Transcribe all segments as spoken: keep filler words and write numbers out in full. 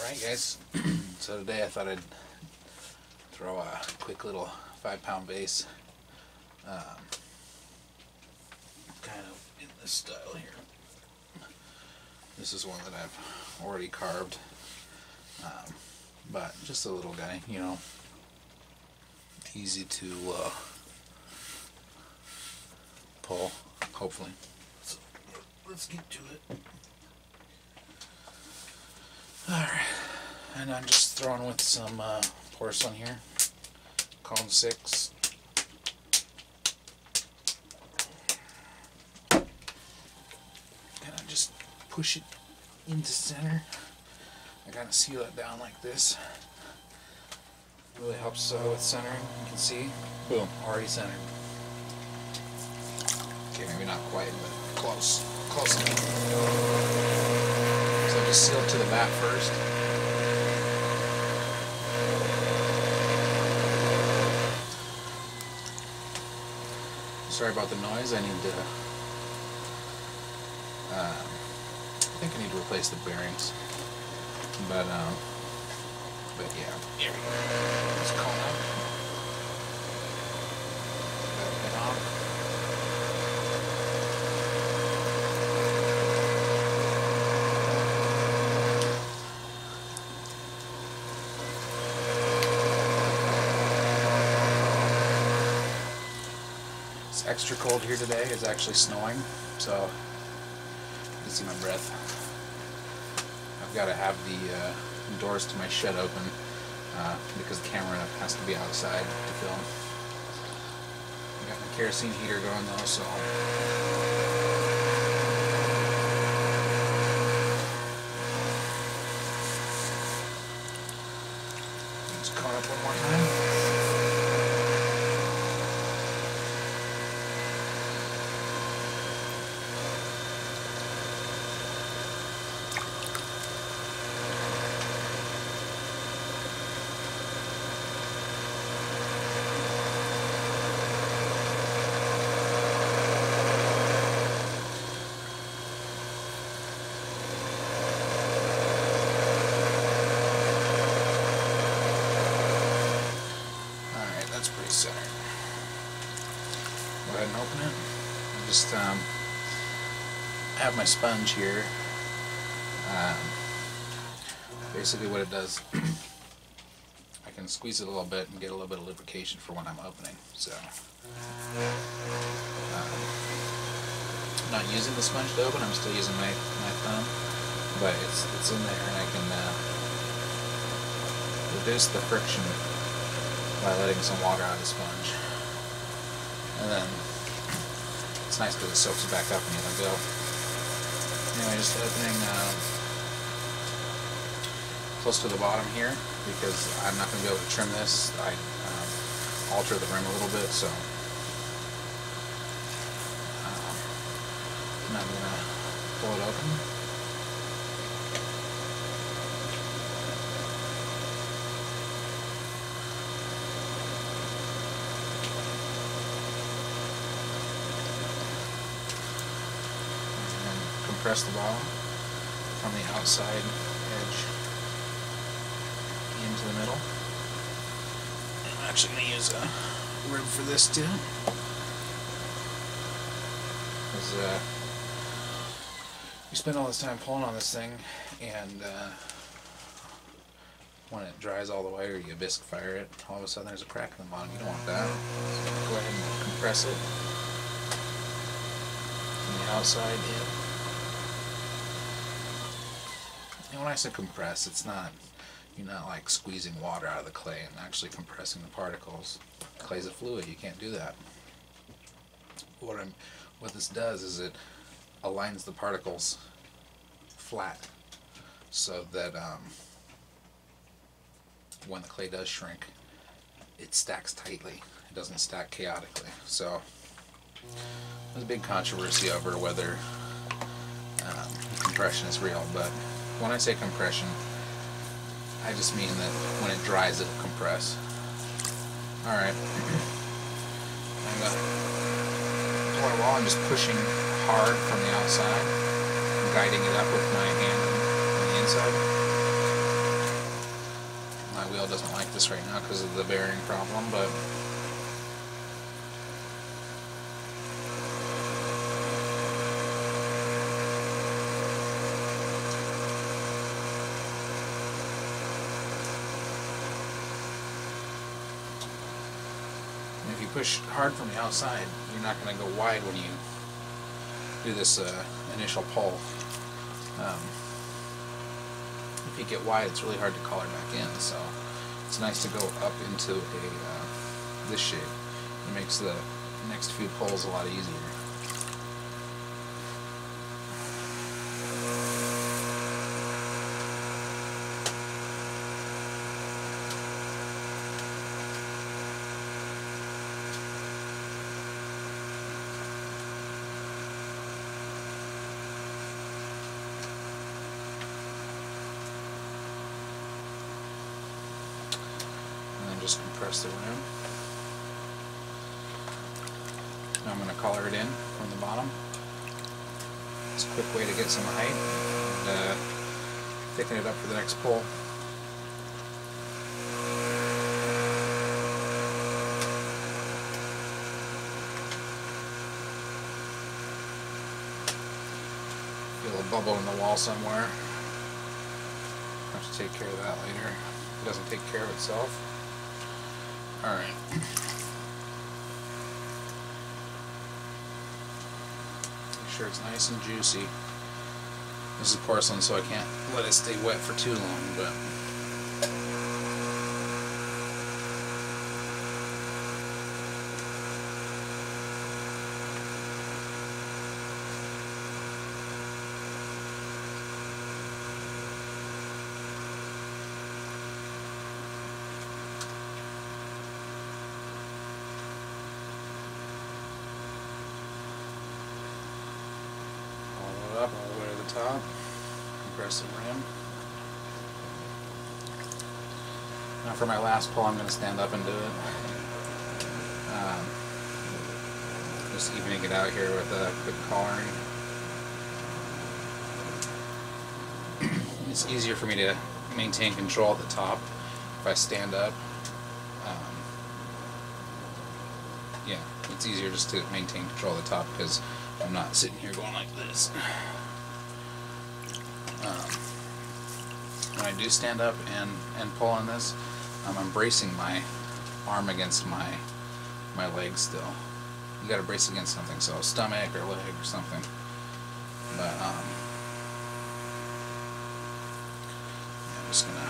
Alright guys, so today I thought I'd throw a quick little five pound vase, um, kind of in this style here. This is one that I've already carved, um, but just a little guy, you know, easy to uh, pull, hopefully. So let's get to it. Alright, and I'm just throwing with some uh, porcelain here, cone six. And I just push it into center. I gotta seal it down like this. Really helps uh, with centering. You can see, boom, already centered. Okay, maybe not quite, but close, close enough. So just seal it to the vat first. Sorry about the noise. I need to. Uh, I think I need to replace the bearings. But um, but yeah. Here we go. Let's call it up. That off. It's extra cold here today. It's actually snowing, so you can see my breath. I've got to have the uh, doors to my shed open uh, because the camera has to be outside to film. I got my kerosene heater going though, so just caught up one more time. That's pretty centered. Go ahead and open it. I just um, have my sponge here. Um, basically what it does, I can squeeze it a little bit and get a little bit of lubrication for when I'm opening. So, um, I'm not using the sponge to open, I'm still using my, my thumb, but it's, it's in there and I can uh, reduce the friction by letting some water out of the sponge. And then it's nice because it soaks it back up and you let go. Anyway, just opening uh, close to the bottom here because I'm not going to be able to trim this. I um, alter the rim a little bit, so um, I'm going to pull it open. Press the bottom from the outside edge into the middle. I'm actually going to use a rib for this too. Because uh, you spend all this time pulling on this thing, and uh, when it dries all the way or you bisque fire it, all of a sudden there's a crack in the bottom. You don't want that. So go ahead and compress it from the outside in. And when I say compress, it's not, you're not like squeezing water out of the clay and actually compressing the particles. Clay's a fluid, you can't do that. What I'm, what this does is it aligns the particles flat so that um, when the clay does shrink, it stacks tightly. It doesn't stack chaotically. So there's a big controversy over whether um, compression is real, but when I say compression, I just mean that when it dries, it'll compress. Alright. I'm going to pull it while I'm just pushing hard from the outside, guiding it up with my hand on the inside. wheel doesn't like this right now because of the bearing problem, but if you push hard from the outside, you're not going to go wide when you do this uh, initial pull. Um, if you get wide, it's really hard to collar back in, so it's nice to go up into a uh, this shape. It makes the next few pulls a lot easier. Just compress the rim. Now I'm going to collar it in from the bottom. It's a quick way to get some height and uh, thicken it up for the next pull. Feel a bubble in the wall somewhere. Have to take care of that later. It doesn't take care of itself. Alright. Make sure it's nice and juicy. This is porcelain, so I can't let it stay wet for too long, but up all the way to the top, compress the rim. Now for my last pull, I'm going to stand up and do it. Um, just evening it out here with a quick collaring. It's easier for me to maintain control at the top if I stand up. Um, yeah, it's easier just to maintain control at the top because I'm not sitting here going like this. Um, when I do stand up and, and pull on this, um, I'm bracing my arm against my my leg still. You gotta brace against something, so stomach or leg or something. But um, I'm just gonna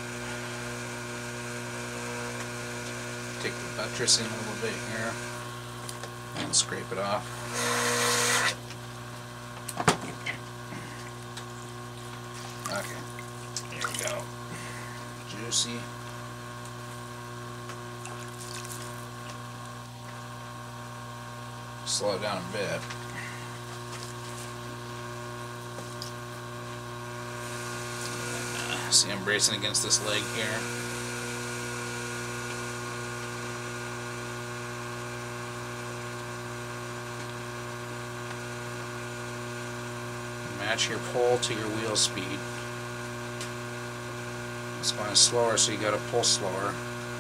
take the buttress in a little bit here and scrape it off. Okay, here we go. Juicy. Slow it down a bit. Uh, see, I'm bracing against this leg here. Match your pull to your wheel speed. It's going slower, so you got to pull slower.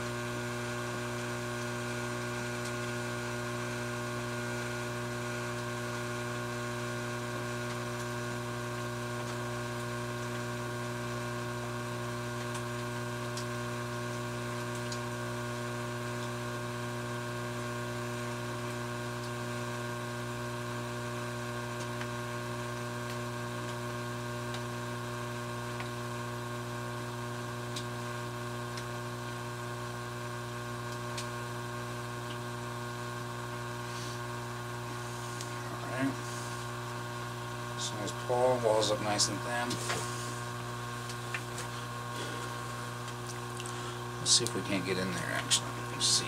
So nice pull, walls up nice and thin. Let's see if we can't get in there actually. Let's see.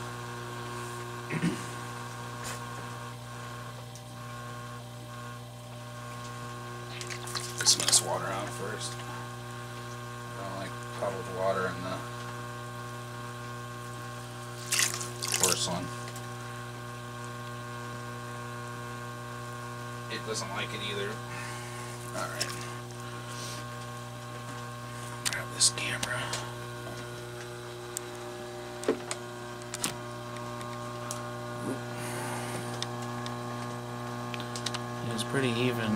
Get some of this water out first. I don't like puddled water in the porcelain. It doesn't like it either. Alright. Grab this camera. pretty even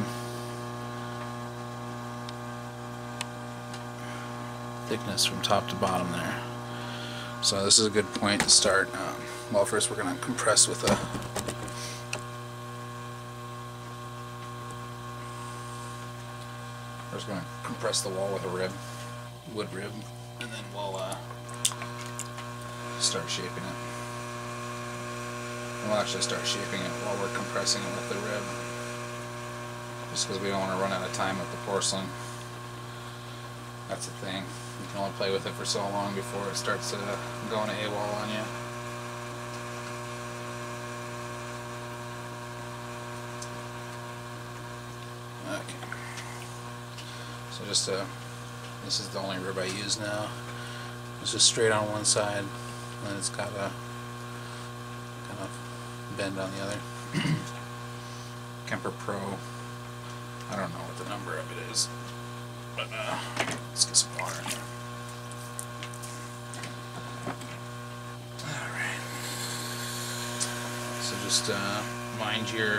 thickness from top to bottom there. So this is a good point to start. Um, well, first we're going to compress with a First, going to compress the wall with a rib, wood rib, and then we'll uh, start shaping it. And we'll actually start shaping it while we're compressing it with the rib, just because we don't want to run out of time with the porcelain. That's the thing. You can only play with it for so long before it starts uh, going AWOL on you. Okay. So just uh, this is the only rib I use now. It's just straight on one side, and then it's got a kind of bend on the other. Kemper Pro. I don't know what the number of it is, but uh, let's get some water in there. All right. So just uh, mind your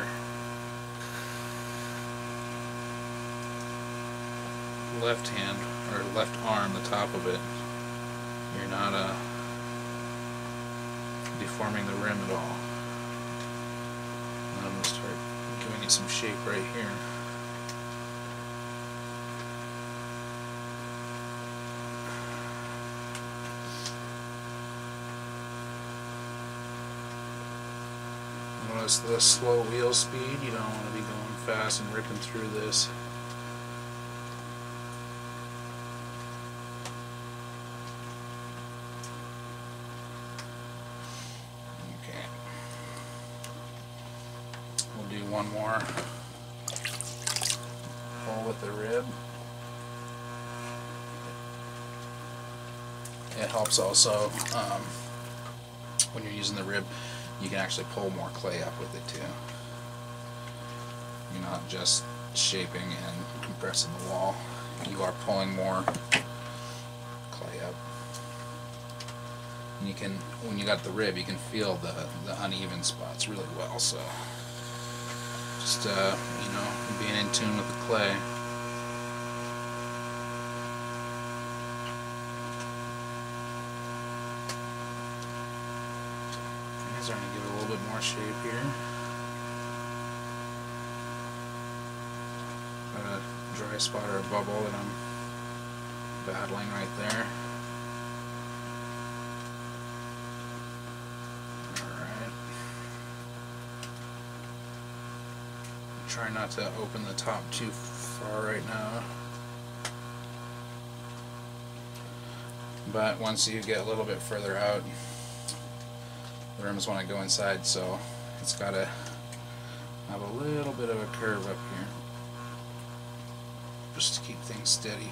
left hand or left arm, the top of it. You're not uh, deforming the rim at all. And I'm going to start giving it some shape right here. Notice the slow wheel speed. You don't want to be going fast and ripping through this. Do one more pull with the rib. It helps also um, when you're using the rib, you can actually pull more clay up with it too. You're not just shaping and compressing the wall, you are pulling more clay up. And you can, when you got the rib, you can feel the, the uneven spots really well. So just, uh, you know, being in tune with the clay. I'm starting to give it a little bit more shape here. Got a dry spot or a bubble that I'm battling right there. Try not to open the top too far right now, but once you get a little bit further out, the rims want to go inside, so it's got to have a little bit of a curve up here just to keep things steady.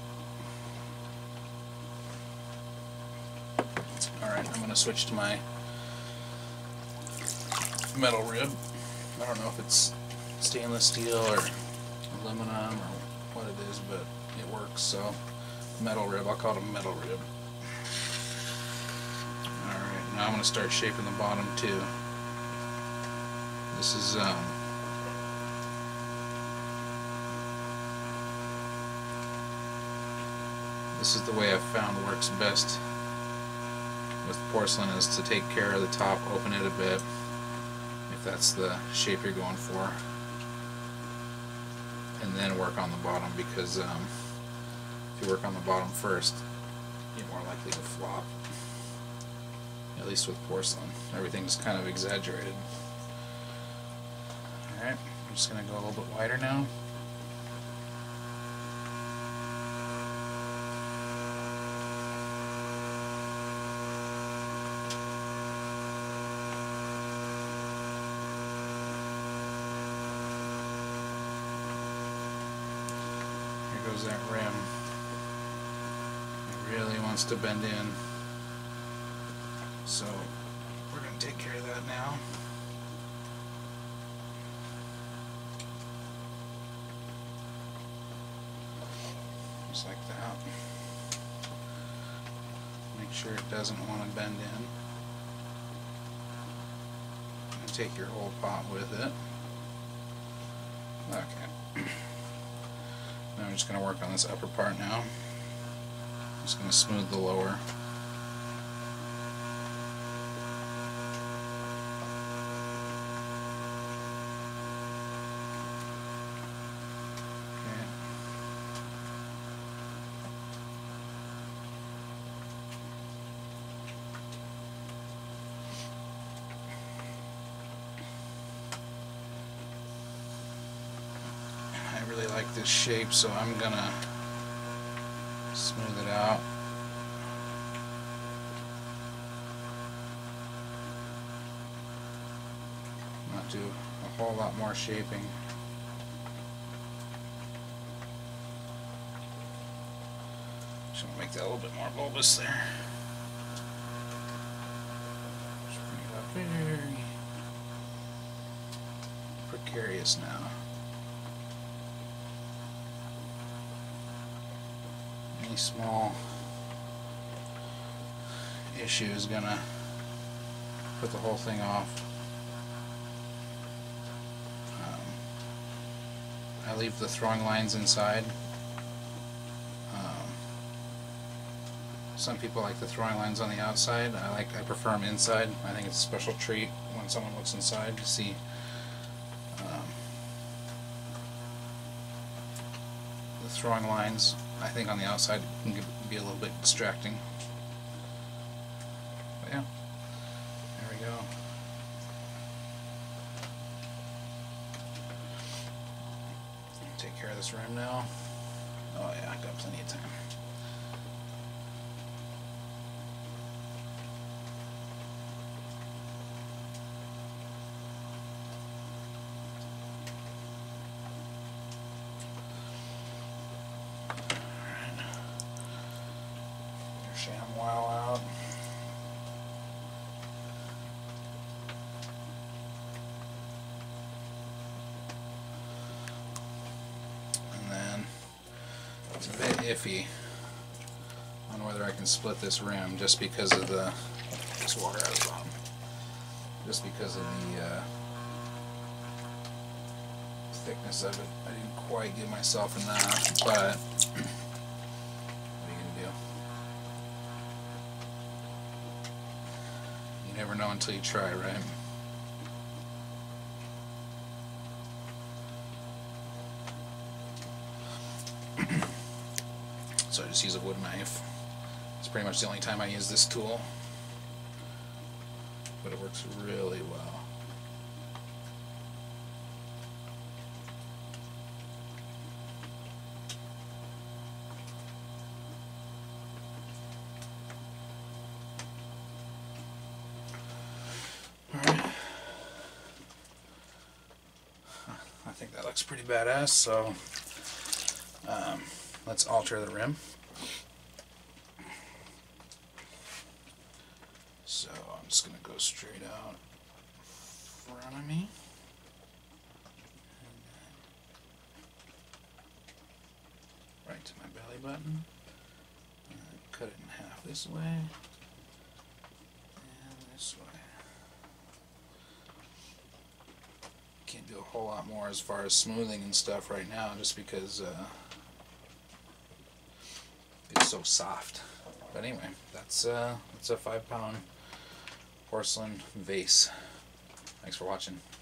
Alright, I'm going to switch to my metal rib. I don't know if it's stainless steel or aluminum or what it is, but it works. So metal rib, I'll call it a metal rib. Alright, now I'm going to start shaping the bottom too. This is um, this is the way I've found works best with porcelain, is to take care of the top, open it a bit if that's the shape you're going for, and then work on the bottom, because um, if you work on the bottom first, you're more likely to flop. At least with porcelain, everything's kind of exaggerated. Alright, I'm just going to go a little bit wider now. Goes that rim. It really wants to bend in, so we're going to take care of that now. Just like that. Make sure it doesn't want to bend in. And take your whole pot with it. Okay. Now I'm just going to work on this upper part now. Just going to smooth the lower. I really like this shape, so I'm gonna smooth it out. Not do a whole lot more shaping. Just want to make that a little bit more bulbous there. Just bring it up very precarious now. Any small issue is gonna put the whole thing off. Um, I leave the throwing lines inside. Um, some people like the throwing lines on the outside. I like I prefer them inside. I think it's a special treat when someone looks inside to see um, the throwing lines. I think on the outside it can be a little bit distracting. But yeah, there we go. Take care of this rim now. Oh yeah, I got plenty of time. Sham wow out. And then it's a bit iffy on whether I can split this rim just because of the this water out of the bottom. Just because of the uh, thickness of it. I didn't quite give myself enough, but you never know until you try, right? So I just use a wood knife. It's pretty much the only time I use this tool, but it works really well. I think that looks pretty badass, so um, let's alter the rim. So I'm just going to go straight out in front of me. And then right to my belly button. And then cut it in half this way and this way. Can't do a whole lot more as far as smoothing and stuff right now, just because uh, it's so soft. But anyway, that's uh, that's a five pound porcelain vase. Thanks for watching.